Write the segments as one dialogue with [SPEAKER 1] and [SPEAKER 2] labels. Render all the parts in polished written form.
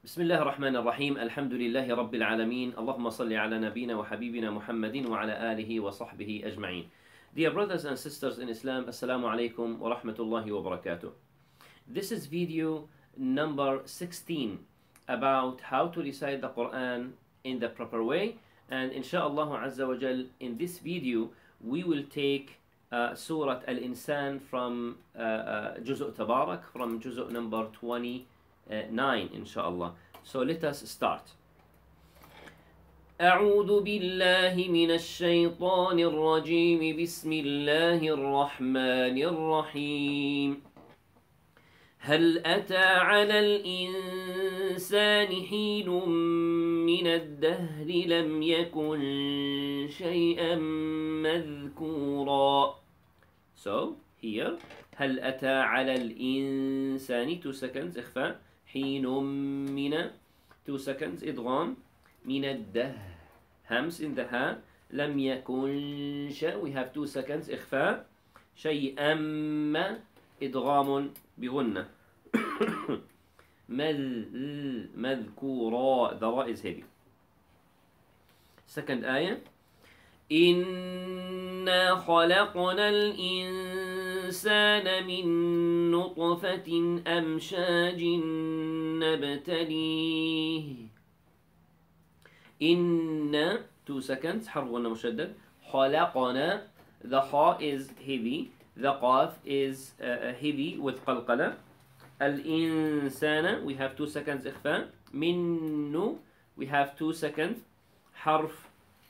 [SPEAKER 1] بسم الله الرحمن الرحيم. الحمد لله رب العالمين. اللهم صل على نبينا وحبيبنا محمد وعلى آله وصحبه أجمعين. Dear brothers and sisters in Islam, Assalamu alaikum wa rahmatullahi wa barakatuh. This is video number 16 about how to recite the Quran in the proper way, and inshallah azza wa jal, in this video we will take Surah Al-Insan from Juz' Tabarak, from Juz' number 29 inshallah. So let us start. أعوذ بالله من الشيطان الرجيم. بسم الله الرحمن الرحيم. هل أتى على الإنسان حين من الدهر لم يكن شيئا مذكورا. So here هل أتى على الإنسان 2 seconds إخفاء. حين من 2 seconds إدغام. من الدهر همس in the ها. لم يكن شيء we have 2 seconds إخفاء. شيئا ما إدغام بغنة. مذكورا the ra is heavy. Second آية. إنا خلقنا الإنسان من نطفة أمشاج نبتليه. إنا 2 seconds حرف غنة مشدد. خلقنا the kha is heavy, the qaf is heavy with قلقلة. الإنسان we have 2 seconds إخفاء. منه we have 2 seconds حرف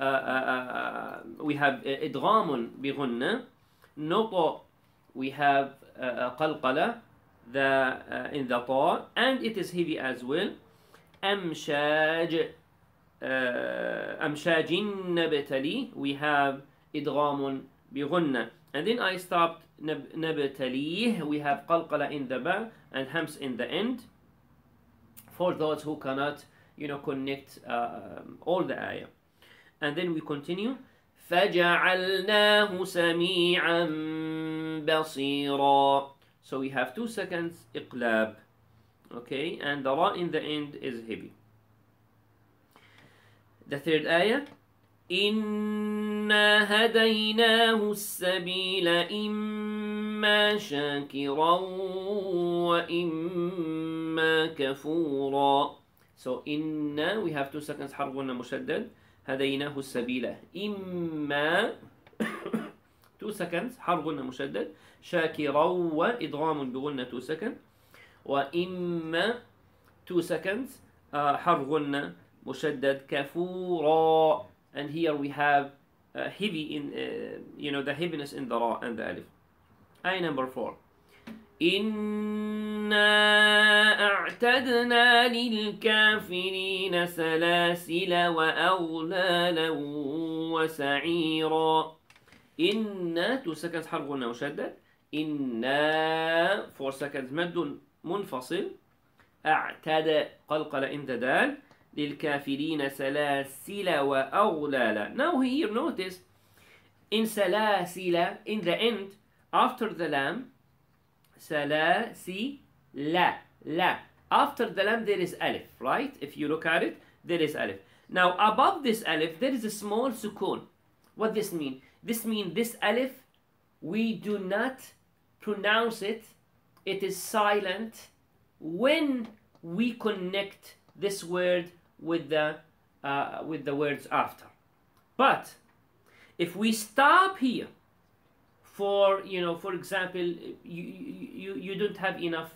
[SPEAKER 1] we have إدغام بغنة. نطق we have قلقلة the in the ta, and it is heavy as well. أمشاج أمشاج نبتلي we have إدغام بغنة, and then I stopped نبتليه we have قلقلة in the ba and hams in the end for those who cannot connect all the ayah. And then we continue. فَجَعَلْنَاهُ سَمِيعًا بَصِيرًا. So we have 2 seconds إقلاب. Okay, and the ra in the end is heavy. The third ayah. إِنَّا هَدَيْنَاهُ السَّبِيلَ إِمَّا شَاكِرًا وَإِمَّا كَفُورًا. So إِنَّا we have 2 seconds حرف غنة مشدد. هديناه السبيل إما 2 seconds حرف غنة مشدد. شاكرا وإدغام بغنة 2 seconds. وإما 2 seconds حرف غنة مشدد. كفورا, and here we have heavy in the heaviness in the ra and the alif. Ayah number 4. إنا أعتدنا للكافرين سلاسل وأغلالا وسعيرا. إنا 2 seconds حرف غنة مشدد. إنا 4 seconds مد منفصل. أعتد قلقل in the دال. للكافرين سلاسل وأغلالا. Now here notice in سلاسل in the end after the lam. سلاسي لا لا. After the lam there is alif, right? If you look at it, there is alif. Now above this alif there is a small sukun. What this mean? This means this alif we do not pronounce it. It is silent when we connect this word with the words after. But if we stop here for for example you don't have enough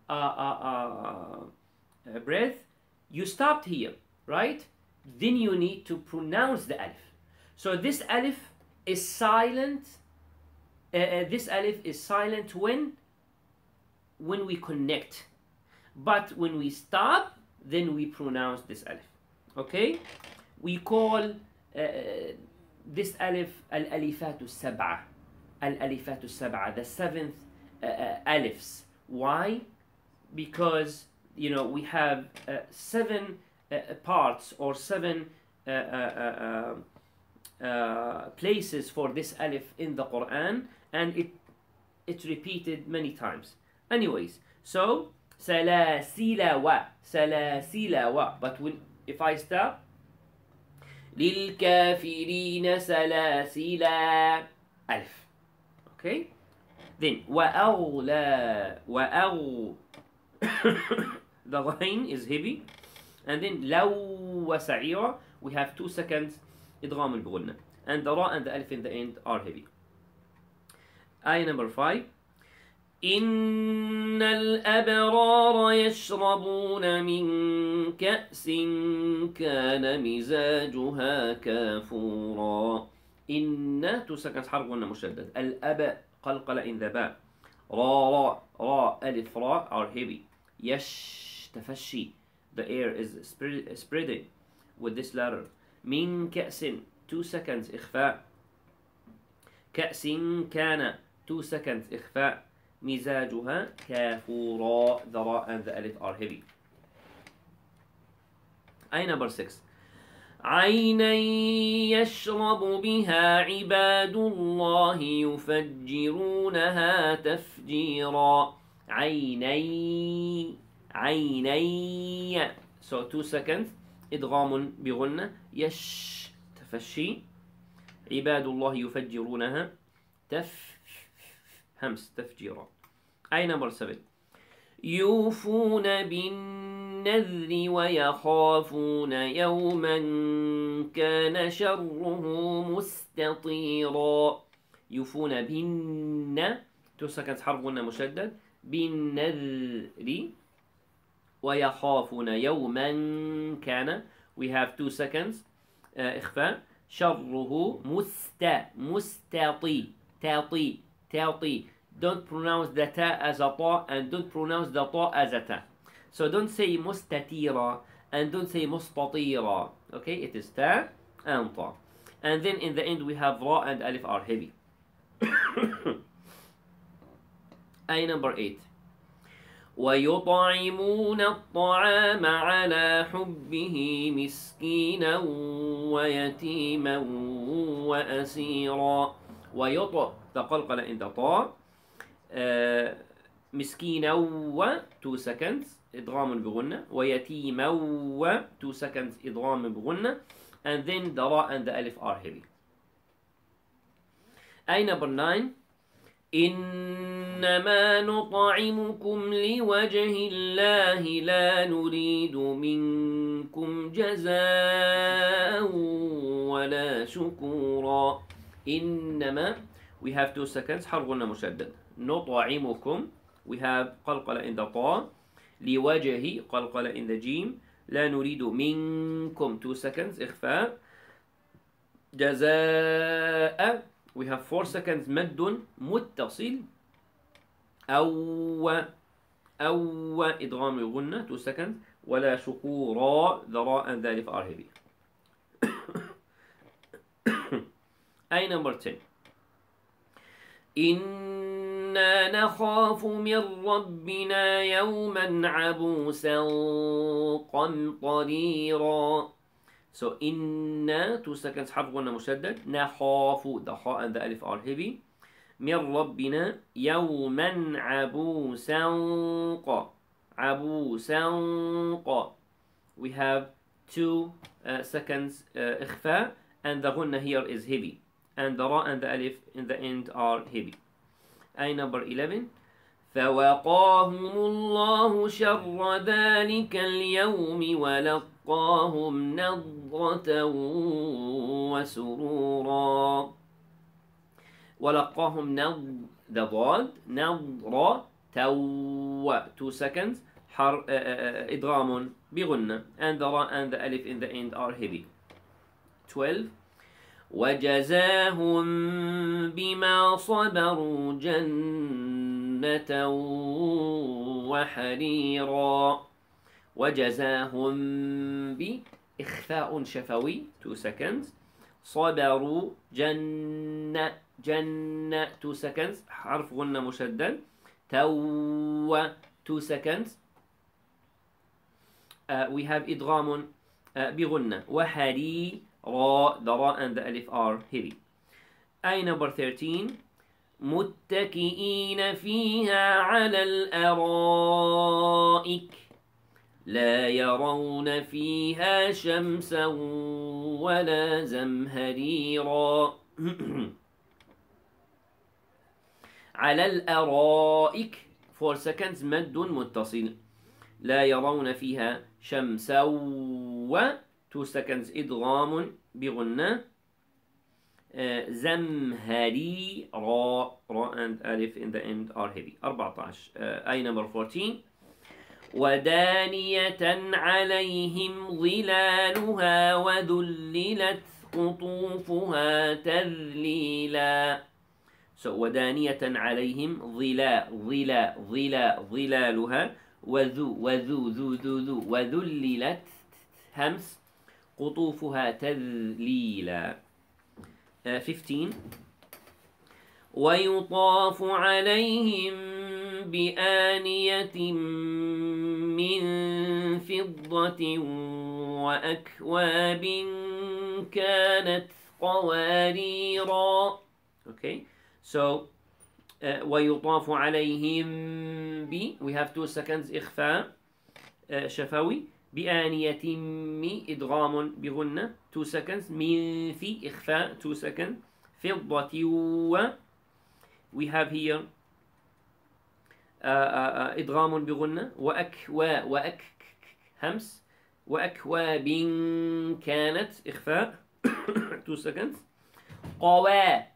[SPEAKER 1] breath, you stopped here, right? Then you need to pronounce the alif. So this alif is silent. This alif is silent when we connect, but when we stop then we pronounce this alif. Okay, we call this alif al-alifat al-sab'a. Al-alifat al-sab'a, the 7th alifs. Why? Because we have 7 parts or 7 places for this alif in the Quran, and it's repeated many times. Anyways, so سلاسل و سلاسل و. But if I stop, للكافرين سلاسل ألف. Okay. Then وأغلى the line is heavy. And then لو وسعيرة, we have 2 seconds إدغام البغنة. And the ra and the alif in the end are heavy. آية number 5. إن الأبرار يشربون من كأس كان مزاجها كافورا. إن 2 seconds حرف غنة مشدد. الأب قلقل in the باء. را ألف را are heavy. يش تفشي, the air is spreading with this letter. من كأس 2 seconds إخفاء. كأس كان 2 seconds إخفاء. مزاجها كافورا, the ra and the alif are heavy. أي number 6. عينا يشرب بها عباد الله يفجرونها تفجيرا. عيني so 2 seconds إدغام بغنة. يش تفشي. عباد الله يفجرونها همس تفجيرا. أي number 7. يوفون بالنذر ويخافون يوما كان شره مستطيرا. يوفون بالن 2 seconds حرف غنة مشدد. بالنذر ويخافون يوما كان, we have 2 seconds إخفاء. شره مستطي تعطي. Don't pronounce the ta as a ta and don't pronounce the ta as a ta. So don't say mustatira and don't say mustatira. Okay, it is ta and ta. And then in the end we have ra and alif are heavy. أي number 8. ويطعمون الطعام على حبه مسكينا ويتيما وأسيرا. ويطع تقلقل in the طاء. مسكينا و 2 seconds إدغام بغنة. ويتيما و 2 seconds إدغام بغنة. And then the ra and the alif are heavy. أي number 9. إنما نطعمكم لوجه الله لا نريد منكم جزاء ولا شكورا. إنما we have 2 seconds حرف غنة مشدد. نطعمكم we have قلقلة in the طاء. لوجه قلقلة in the جيم. لا نريد منكم 2 seconds إخفاء. جزاء we have 4 seconds مد متصل. أو إدغام الغنة 2 seconds. ولا شكورا, the ra and the alif are heavy. أي number 10. إنا نخاف من ربنا يوما عبوسا قمطريرا. So إنا 2 seconds حرف غنة مشدد. نخاف the ha and the alif are heavy. من ربنا يوما عبوسا we have 2 seconds إخفاء and the غنة here is heavy and the ra and the alif in the end are heavy. أي number 11. فوقاهم الله شر ذلك اليوم ولقاهم نضرة وسرورا. ولقاهم the ضاد نضرة 2 seconds إدغام بغنة and the ra and the alif in the end are heavy. 12. وجزاهم بما صبروا جنة وحريرا. وجزاهم بإخفاء شفوي 2 seconds. صبروا جنة 2 seconds حرف غنة مشدد. 2 seconds we have إدغام بغنة. وحريرا the ra and the alif are heavy. أي number 13. متكئين فيها على الأرائك لا يرون فيها شمسا ولا زمهريرا. على الأرائك 4 seconds مد متصل. لا يرون فيها شمسا و 2 seconds إدغام بغنة. زمهريرا را and ألف in the end are heavy. 14 أي number 14. ودانية عليهم ظلالها وذللت قطوفها تذليلا. So ودانية عليهم ظلالها وذللت همس قطوفها تذليلا. 15. ويطاف عليهم بآنية من فضة وأكواب كانت قواريرا. Okay, so ويطاف عليهم we have 2 seconds إخفاء شفوي. بآنية مي إدغام بغنة 2 seconds. من في إخفاء 2 seconds. فضة و we have here إدغام بغنة. وأك همس. وأكواب كانت إخفاء 2 seconds. قوا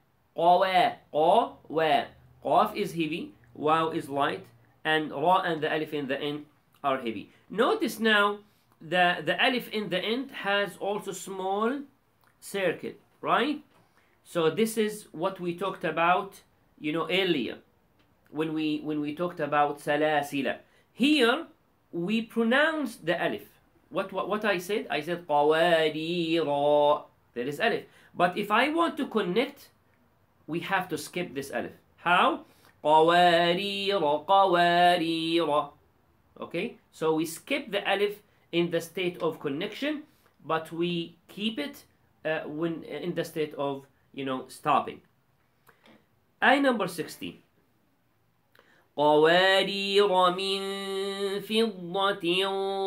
[SPEAKER 1] قاف is heavy, واو is light, and ra and the alif in the end are heavy. Notice now the alif in the end has also small circle, right? So this is what we talked about, earlier when we talked about salasila. Here we pronounce the alif. What I said qawadira. There is alif. But if I want to connect, we have to skip this alif. How? qawarira. Okay? So we skip the alif in the state of connection, but we keep it when in the state of stopping. Ayah number 16. قوارير من فضة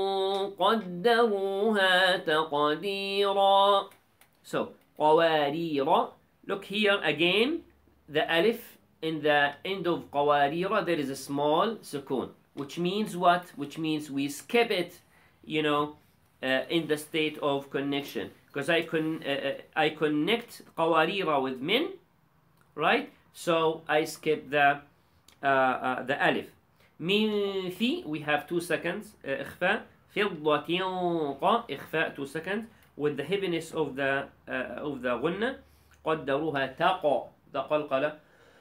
[SPEAKER 1] قدروها تقديرا. So قوارير. Look here again. The alif in the end of قوارير, there is a small sukun, which means what? Which means we skip it, in the state of connection. Because I connect قوارير with min, right? So I skip the alif. من في we have 2 seconds إخفاء. فضة ق إخفاء 2 seconds with the heaviness of the غنة. قدروها تق the قلقلة.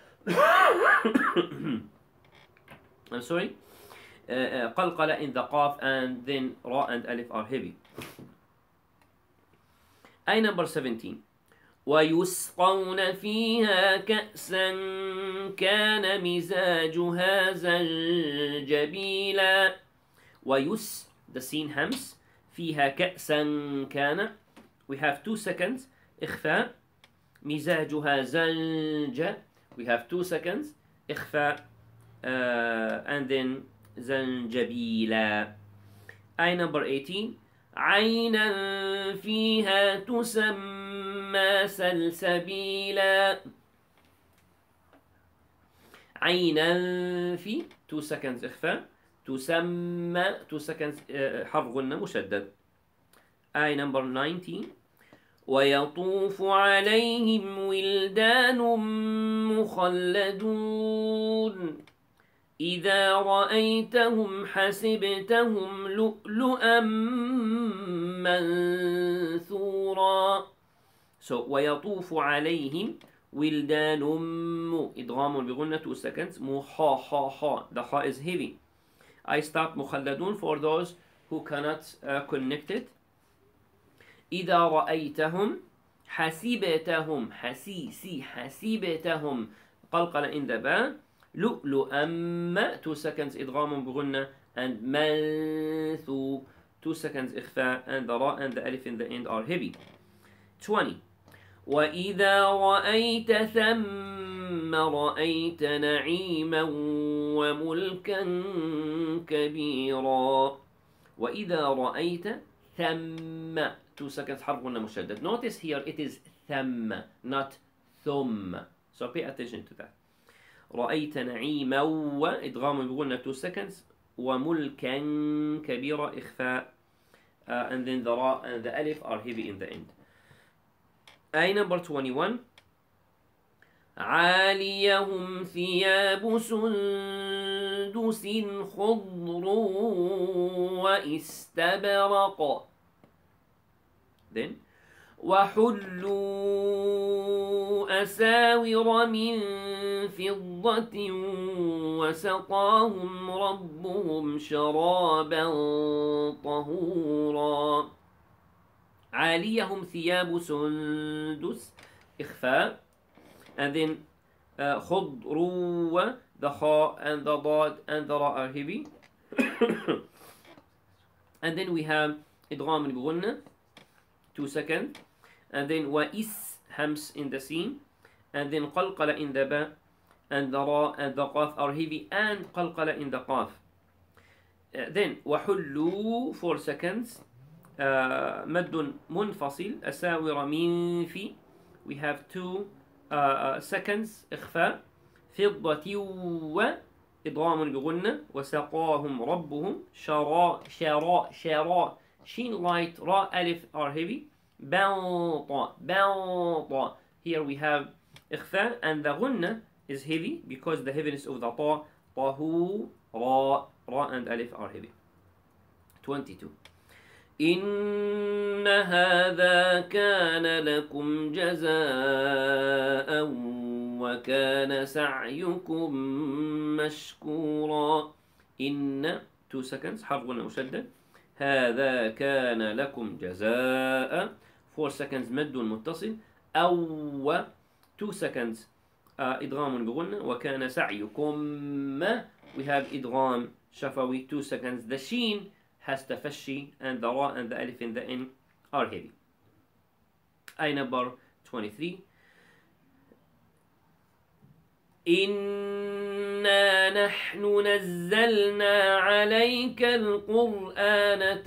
[SPEAKER 1] I'm sorry. قلقلة in the qaf, and then ra and alif are heavy. Ayah number 17. ويسقون فيها كأسا كان مزاجها زنجبيلا. the sin hams. فيها كأسا كان we have 2 seconds إخفاء. مزاجها زنج we have 2 seconds إخفاء and then زنجبيلا. Ayah number 18. عينا فيها تسمى سلسبيلا. عينا في 2 seconds إخفاء. تسمى 2 seconds حرف غنة مشدد. Ayah number 19. ويطوف عليهم ولدان مخلدون إذا رأيتهم حسبتهم لؤلؤا منثورا. So ويطوف عليهم ولدان إدغام بغنة 2 seconds. مخا خا خا. The ha is heavy. I stop مخلدون for those who cannot connect it. إذا رأيتهم حسبتهم حسبتهم قلقلة in the ba. لؤلؤا 2 seconds إدغام بغنة and منثو 2 seconds إخفاء, and the ra and the alif in the end are heavy. 20. وإذا رأيت ثم ثم رأيت نعيما وملكا كبيرا. وإذا رأيت ثم 2 seconds حرف غنة مشدد. Notice here it is ثم not ثم. So pay attention to that. رأيت نعيما وإدغام بغنة 2 seconds وملكا كبيرا إخفاء. And then the ra and the alif are heavy in the end. آية number 21. عاليهم ثياب سندس خضر واستبرق. Then وحلوا أساور من فضة وسقاهم ربهم شرابا طهورا. عاليهم ثياب سندس إخفاء. And then خضر, the kha and the dad and the ra are heavy. And then we have إدغام بغنة 2 seconds. And then وإس hams in the sin. And then قلقلة in the ba. And the ra and the qaf are heavy. And قلقلة in the qaf. Then وحلوا 4 seconds. مد منفصل أساور من في. We have 2 seconds إخفاء. فضة وإضغام بغنة وسقاهم ربهم شراء شين light را ألف are heavy. بنطا. Here we have إخفاء and the غنة is heavy because the heaviness of the طا. طهو را and ألف are heavy. 22. إن هذا كان لكم جزاء وكان سعيكم مشكورا. إن 2 seconds حرف غنة مشدد. هذا كان لكم جزاء 4 seconds مد متصل. أو 2 seconds إدغام بغنة وكان سعيكم. We have إدغام شفوي 2 seconds. The sheen has تفشي and the ra and the alif in the n are heavy. آية number 23. إنا نحن نزلنا عليك القرآن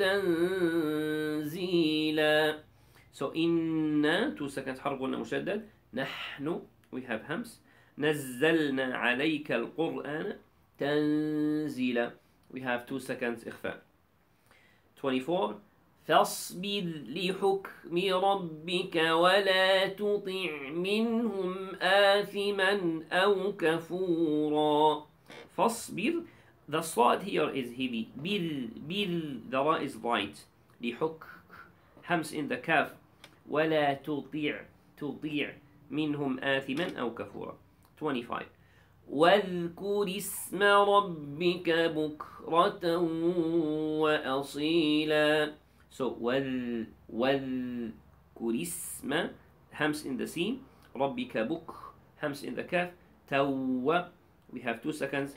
[SPEAKER 1] تنزيلا. So إنا 2 seconds حرف غنة مشدد. نحن we have hams. نزلنا عليك القرآن تنزيلا. We have 2 seconds إخفاء. 24. فاصبر لحكم ربك ولا تطع منهم آثما أو كفورا. فاصبر. The slide here is heavy. بر the ra is light. لحك همس in the kaf. ولا تطيع منهم آثما أو كفورا. 25. واذكر اسم ربك بكرة وأصيلا. So واذكر اسم همس in the sin. ربك بك همس in the kaf. تو we have 2 seconds.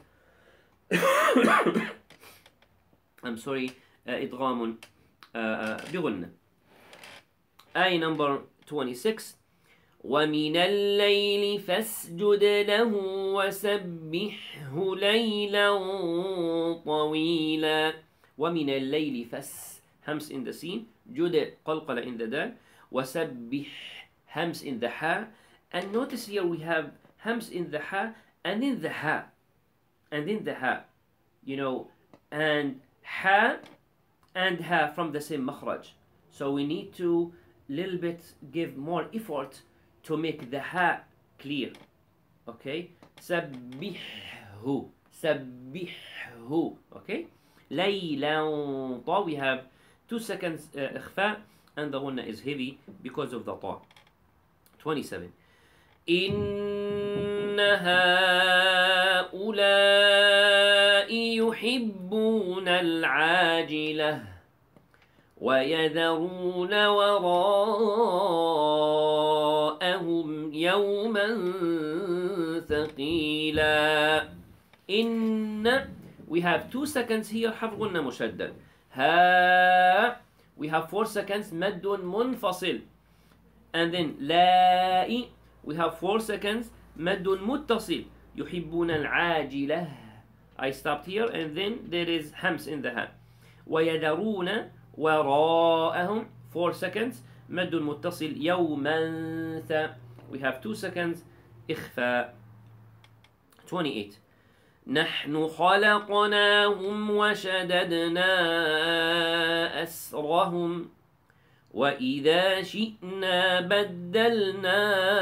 [SPEAKER 1] I'm sorry. إدغام بغنة. آية number 26. ومن الليل فاسجد له وسبحه ليلا طويلا. ومن الليل فس همس in the sin. جد قلقلة in the dal. وسبح همس in the ha. And notice here we have hams in the ha and in the ha. And in the ha. You know, and ha and ha from the same makhraj. So we need to little bit give more effort to make the ha clear. Okay? سبحه. Okay? ليلا طا. We have 2 seconds إخفاء and the غنة is heavy because of the طا. 27. إن هؤلاء يحبون العاجلة ويذرون وراءهم يوما ثقيلا. إن we have 2 seconds here حرف غنة مشدد. ها we have 4 seconds مد منفصل. And then لا we have 4 seconds مد متصل يحبون العاجلة. I stopped here and then there is همس in the ha. ويذرون وراءهم 4 seconds مد متصل يوما we have 2 seconds إخفاء. 28 نحن خلقناهم وشددنا أسرهم وإذا شئنا بدلنا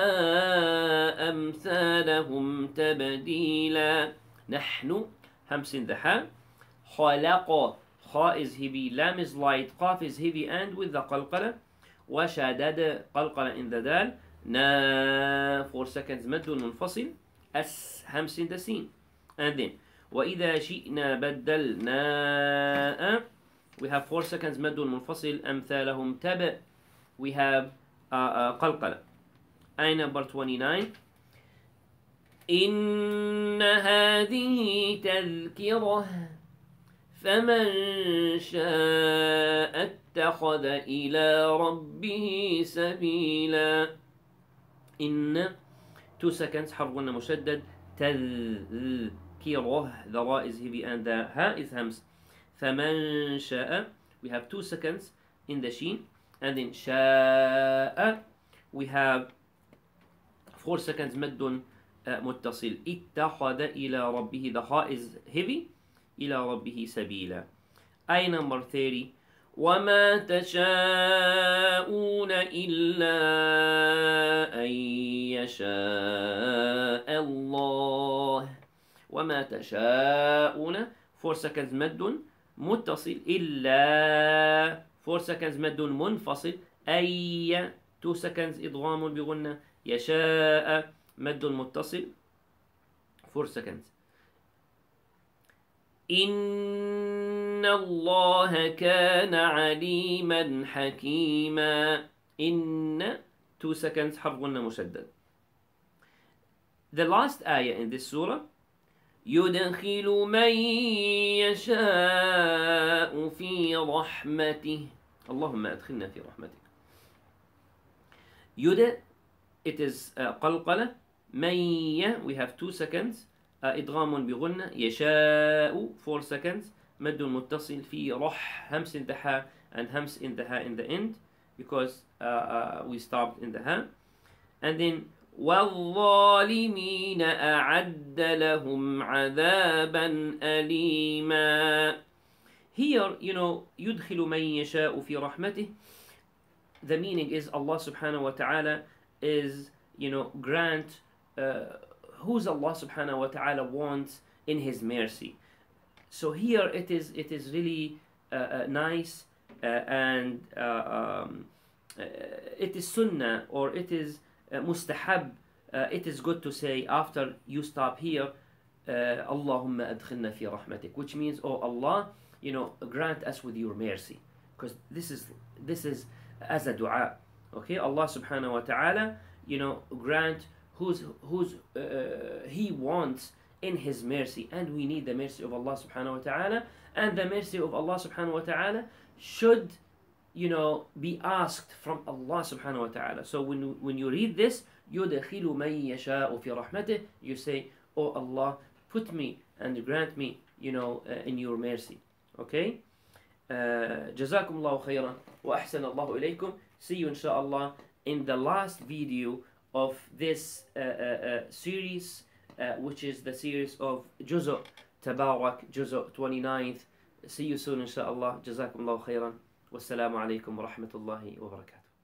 [SPEAKER 1] أمثالهم تبديلا. نحن همس in the ha. خلق خا is heavy, lam is light, قاف is heavy and with the قلقلة. وشدد قلقلة in the dal. نا 4 seconds مد منفصل. أس همس in the sin. And then وإذا شئنا بدلنا we have 4 seconds مد منفصل. أمثالهم تب we have قلقلة. أي number 29 إن هذه تذكرة فمن شاء اتخذ إلى ربه سبيلا. إن 2 seconds حرف غنة مشدد. تذكرة the ra is heavy and the ha is hams. فمن شاء we have 2 seconds in the sheen and then شاء we have 4 seconds مد متصل. اتخذ إلى ربه the ha is heavy إلى ربه سبيلا. أي number 30 وما تشاءون إلا أن يشاء الله. وما تشاءون 4 seconds مد متصل إلا 4 seconds مد منفصل. أي 2 seconds إضغام بغنة. يشاء مد متصل 4 seconds. إن الله كان عليما حكيما. إن 2 seconds حرف غنة مشدد. The last ayah in this surah يدخل من يشاء في رحمته. اللهم أدخلنا في رحمتك. يد it is قلقلة. من we have 2 seconds إدغام بغنة. يشاء 4 seconds مد متصل في رح همس in the ha and همس in the ha in the end because we stopped in the ha. And then والظالمين أعد لهم عذابا أليما. Here يدخل من يشاء في رحمته. The meaning is Allah subhanahu wa ta'ala is grant who's Allah subhanahu wa ta'ala wants in his mercy. So here it is really nice and it is sunnah or it is mustahab. It is good to say after you stop here Allahumma adkhilna fi rahmatik, which means oh Allah grant us with your mercy, because this is as a dua. Okay, Allah subhanahu wa ta'ala grant who's he wants in his mercy, and we need the mercy of Allah subhanahu wa ta'ala, and the mercy of Allah subhanahu wa ta'ala should be asked from Allah subhanahu wa ta'ala. So when you read this يُدْخِلُ مَن يَشَاءُ فِي رَحْمَتِهِ, you say oh Allah, put me and grant me in your mercy. Okay, جزاكم الله خيرا وأحسن الله إليكم. See you inshallah in the last video of this series, which is the series of Juz' Tabarak, Juz' 29th. See you soon inshallah. جزاكم الله خيرا والسلام عليكم ورحمة الله وبركاته.